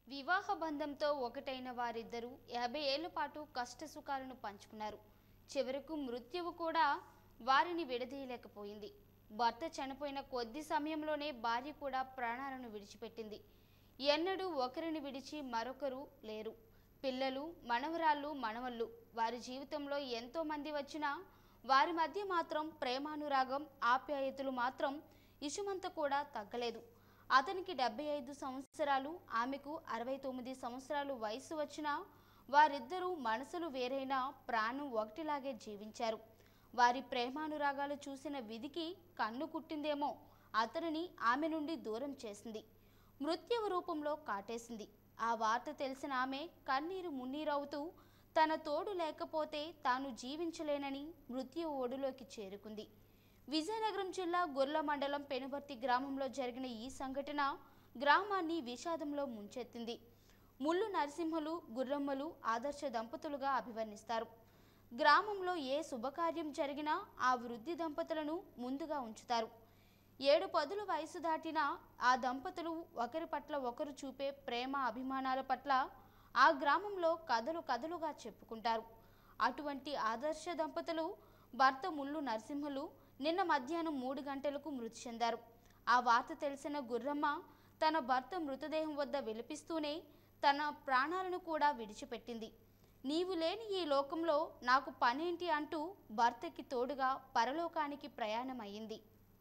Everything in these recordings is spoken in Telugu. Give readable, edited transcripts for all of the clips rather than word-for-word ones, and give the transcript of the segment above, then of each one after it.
వివాహ బంధంతో ఒకటైన వారిద్దరూ 50 ఏళ్ల పాటు కష్టసుఖాలను పంచుకున్నారు. చివరకు మృత్యువు కూడా వారిని విడదీయలేకపోయింది. భర్త చనిపోయిన కొద్ది సమయంలోనే భార్య కూడా ప్రాణాలను విడిచిపెట్టింది. ఎన్నడూ ఒకరిని విడిచి మరొకరు లేరు. పిల్లలు, మనవరాళ్ళు, మనవళ్ళు వారి జీవితంలో ఎంతో మంది వచ్చినా వారి మధ్య మాత్రం ప్రేమానురాగం, ఆప్యాయతలు మాత్రం ఇసుమంత కూడా తగ్గలేదు. అతనికి 75 సంవత్సరాలు, ఆమెకు 69 సంవత్సరాలు వయసు వచ్చినా వారిద్దరూ మనసులు వేరైనా ప్రాణం ఒకటిలాగే జీవించారు. వారి ప్రేమానురాగాలు చూసిన విధికి కన్ను కుట్టిందేమో అతనిని ఆమె నుండి దూరం చేసింది. మృత్యువు రూపంలో కాటేసింది. ఆ వార్త తెలిసిన ఆమె కన్నీరు మున్నీరవుతూ తన తోడు లేకపోతే తాను జీవించలేనని మృత్యువు ఒడిలోకి చేరుకుంది. విజయనగరం జిల్లా గుర్ల మండలం పెనుబర్తి గ్రామంలో జరిగిన ఈ సంఘటన గ్రామాన్ని విషాదంలో ముంచెత్తింది. ముల్లు నరసింహులు, గుర్రమ్మలు ఆదర్శ దంపతులుగా అభివర్ణిస్తారు. గ్రామంలో ఏ శుభకార్యం జరిగినా ఆ వృద్ధి దంపతులను ముందుగా ఉంచుతారు. 7 పదుల వయసు దాటిన ఆ దంపతులు ఒకరి పట్ల ఒకరు చూపే ప్రేమ, అభిమానాల పట్ల ఆ గ్రామంలో కథలు కథలుగా చెప్పుకుంటారు. అటువంటి ఆదర్శ దంపతులు భర్త ముల్లు నరసింహులు నిన్న మధ్యాహ్నం 3 గంటలకు మృతి చెందారు. ఆ వార్త తెలిసిన గుర్రమ్మ తన భర్త మృతదేహం వద్ద విలపిస్తూనే తన ప్రాణాలను కూడా విడిచిపెట్టింది. నీవు లేని ఈ లోకంలో నాకు పనేంటి అంటూ భర్తకి తోడుగా పరలోకానికి ప్రయాణమయ్యింది.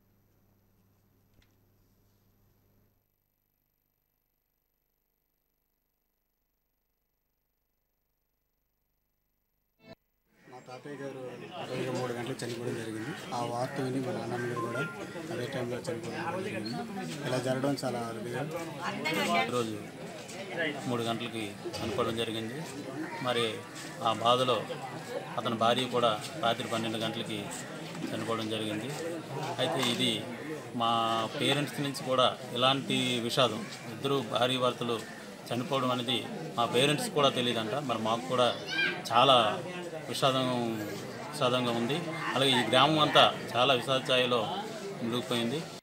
మా తాతయ్య గారు 3 గంటలకు చనిపోవడం జరిగింది. ఆ వార్త విని మా నాన్నమ్మ గారు కూడా అదే టైంలో చనిపోవడం జరిగింది. ఇలా జరగడం చాలా అరుదుగా. ఈరోజు 3 గంటలకి చనిపోవడం జరిగింది. మరి ఆ బాధలో అతని భార్య కూడా రాత్రి 12 గంటలకి చనిపోవడం జరిగింది. అయితే ఇది మా పేరెంట్స్ నుంచి కూడా ఇలాంటి విషాదం, ఇద్దరు భార్య భర్తలు చనిపోవడం అనేది మా పేరెంట్స్ కూడా తెలియదంట. మరి మాకు కూడా చాలా విషాదంగా ఉంది. అలాగే ఈ గ్రామం అంతా చాలా విషాద ఛాయలో మునిగిపోయింది.